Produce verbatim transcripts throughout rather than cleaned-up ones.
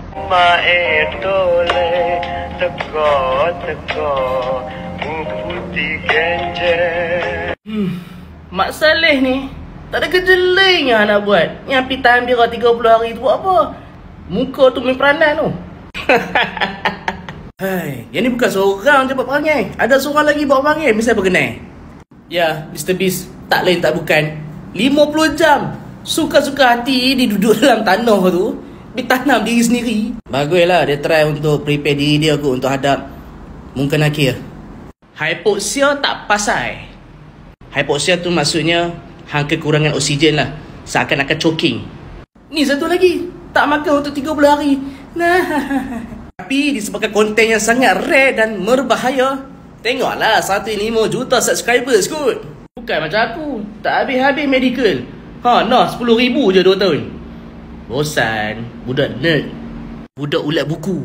Mae tole teko-teko putih genje. Hmm, Mak Saleh ni tak ada kerja lain yang nak buat. Yang pergi tahan berak tiga puluh hari tu buat apa? Muka tu main peranan tu. Hai, yang ni bukan seorang je buat perangai. Ada seorang lagi buat perangai, mesti berkenal. Ya, mister Beast, tak lain tak bukan lima puluh jam suka-suka hati dia duduk dalam tanah tu, dia tanam diri sendiri. Baguslah dia try untuk prepare diri dia kot untuk hadap mungkin akhir. Hypoxia tak pasal. Hypoxia tu maksudnya hang kekurangan oksigen lah, seakan-akan choking. Ni satu lagi, tak makan untuk tiga puluh hari. Nah, tapi disebabkan konten yang sangat rare dan berbahaya, tengoklah seratus lima juta subscribers kot. Bukan macam aku, tak habis-habis medical. Ha, nah sepuluh ribu je dua tahun. Bosan, budak nerd, budak ulat buku.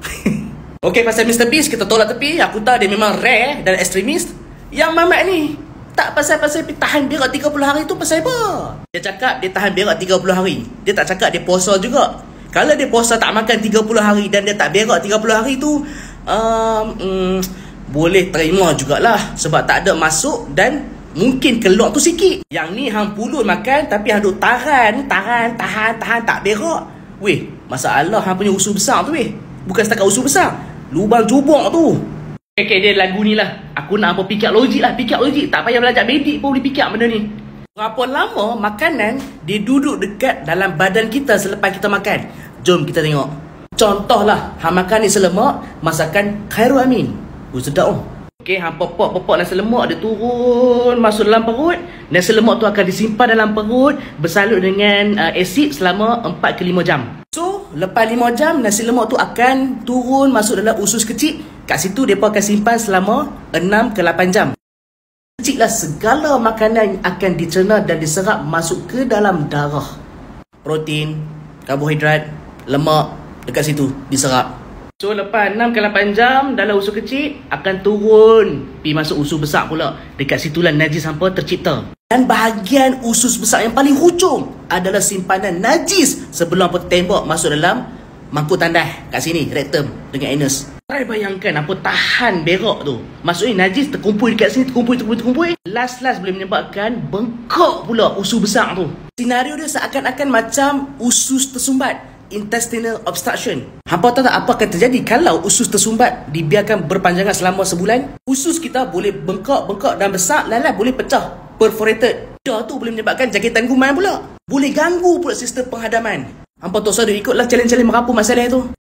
Okey, pasal mister Beast kita tolak tepi. Aku tahu dia memang rare dan ekstremis. Yang Mamat ni tak pasal-pasal pergi tahan berak tiga puluh hari tu pasal apa? Dia cakap dia tahan berak tiga puluh hari. Dia tak cakap dia puasa juga. Kalau dia puasa tak makan tiga puluh hari dan dia tak berak tiga puluh hari tu, um, um, boleh terima jugalah, sebab tak ada masuk dan mungkin keluar tu sikit. Yang ni hang pulun makan tapi hang duk tahan, tahan, tahan, tahan tak berak. Weh, masalah hang punya usus besar tu weh. Bukan setakat usus besar, lubang jubuk tu. Okay, okay, dia lagu ni lah. Aku nak apa pikir logik lah, pikir logik. Tak payah belajar medik pun boleh fikir benda ni. Berapa lama makanan dia duduk dekat dalam badan kita selepas kita makan? Jom kita tengok. Contohlah, hang makan nasi lemak, masakan Khairul Amin. Oh, sedap oh. Okey, hang popok-popok nasi lemak dia turun masuk dalam perut. Nasi lemak tu akan disimpan dalam perut, bersalut dengan uh, asid selama empat ke lima jam. So, lepas lima jam nasi lemak tu akan turun masuk dalam usus kecil. Kat situ depa akan simpan selama enam ke lapan jam. Kecillah segala makanan akan dicerna dan diserap masuk ke dalam darah. Protein, karbohidrat, lemak dekat situ diserap. So lepas enam ke lapan jam dalam usus kecil akan turun pergi masuk usus besar pula. Dekat situlah najis hampa tercipta. Dan bahagian usus besar yang paling hujung adalah simpanan najis sebelum apa tembak masuk dalam mangkuk tandas kat sini, rektum dengan anus. Try bayangkan apa tahan berak tu. Maksudnya najis terkumpul dekat sini, terkumpul, terkumpul, terkumpul. Last-last boleh menyebabkan bengkak pula usus besar tu. Senario dia seakan-akan macam usus tersumbat, intestinal obstruction. Hampa tahu tak apa akan terjadi kalau usus tersumbat dibiarkan berpanjangan selama sebulan? Usus kita boleh bengkak-bengkak dan besar, lalat boleh pecah, perforated. Dah tu boleh menyebabkan jangkitan kuman pula. Boleh ganggu pula sistem penghadaman. Hampa tak usah ikutlah challenge-challenge merapu masalah tu.